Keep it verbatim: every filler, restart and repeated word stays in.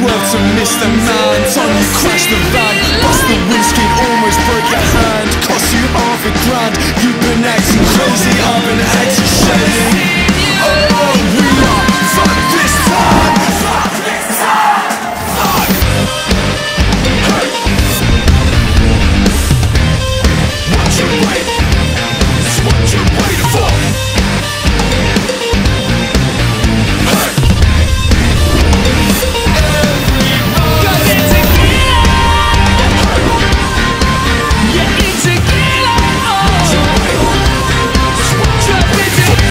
swerved to miss the man. Time you crashed the van, bust the windscreen, almost broke your hand. Cost you half a grand. You've been acting crazy, I've been acting shit.